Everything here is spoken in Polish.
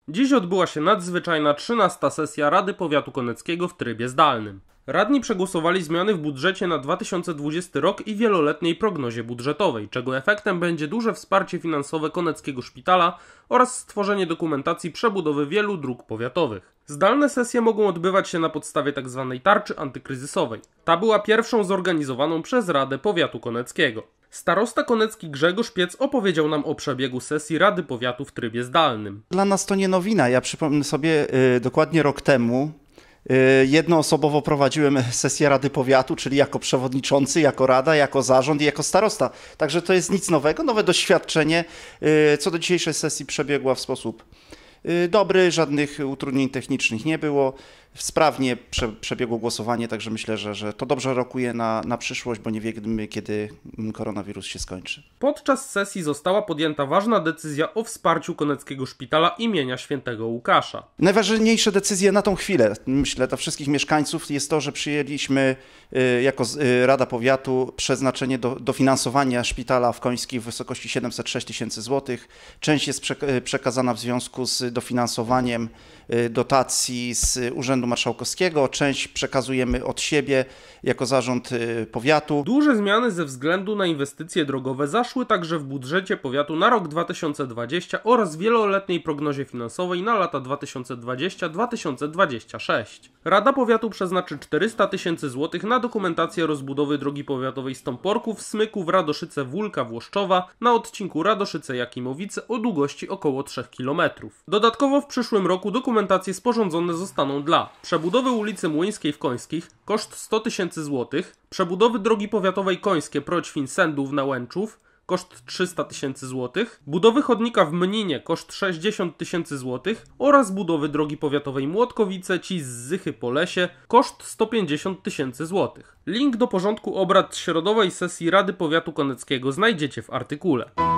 Dziś odbyła się nadzwyczajna 13. sesja Rady Powiatu Koneckiego w trybie zdalnym. Radni przegłosowali zmiany w budżecie na 2020 rok i wieloletniej prognozie budżetowej, czego efektem będzie duże wsparcie finansowe Koneckiego Szpitala oraz stworzenie dokumentacji przebudowy wielu dróg powiatowych. Zdalne sesje mogą odbywać się na podstawie tzw. tarczy antykryzysowej. Ta była pierwszą zorganizowaną przez Radę Powiatu Koneckiego. Starosta konecki Grzegorz Piec opowiedział nam o przebiegu sesji Rady Powiatu w trybie zdalnym. Dla nas to nie nowina. Ja przypomnę sobie, dokładnie rok temu jednoosobowo prowadziłem sesję Rady Powiatu, czyli jako przewodniczący, jako rada, jako zarząd i jako starosta. Także to jest nic nowego, nowe doświadczenie. Co do dzisiejszej sesji przebiegła w sposób dobry, żadnych utrudnień technicznych nie było. Sprawnie przebiegło głosowanie, także myślę, że to dobrze rokuje na przyszłość, bo nie wiemy, kiedy koronawirus się skończy. Podczas sesji została podjęta ważna decyzja o wsparciu Koneckiego Szpitala imienia Świętego Łukasza. Najważniejsze decyzje na tą chwilę, myślę, dla wszystkich mieszkańców jest to, że przyjęliśmy jako Rada Powiatu przeznaczenie dofinansowania szpitala w Końskich w wysokości 706 tysięcy złotych. Część jest przekazana w związku z dofinansowaniem dotacji z Urzędu Marszałkowskiego, część przekazujemy od siebie jako zarząd powiatu. Duże zmiany ze względu na inwestycje drogowe zaszły także w budżecie powiatu na rok 2020 oraz wieloletniej prognozie finansowej na lata 2020-2026. Rada Powiatu przeznaczy 400 tysięcy złotych na dokumentację rozbudowy drogi powiatowej Stąporków, Smyków, Radoszyce, Wólka, Włoszczowa na odcinku Radoszyce-Jakimowice o długości około 3 km. Dodatkowo w przyszłym roku dokumentacje sporządzone zostaną dla przebudowy ulicy Młyńskiej w Końskich, koszt 100 tysięcy złotych, przebudowy drogi powiatowej Końskie Proćwin-Sędów na Łęczów, koszt 300 tysięcy złotych, budowy chodnika w Mninie, koszt 60 tysięcy złotych oraz budowy drogi powiatowej Młotkowice-Cis-Zychy-Polesie, koszt 150 tysięcy złotych. Link do porządku obrad środowej sesji Rady Powiatu Koneckiego znajdziecie w artykule.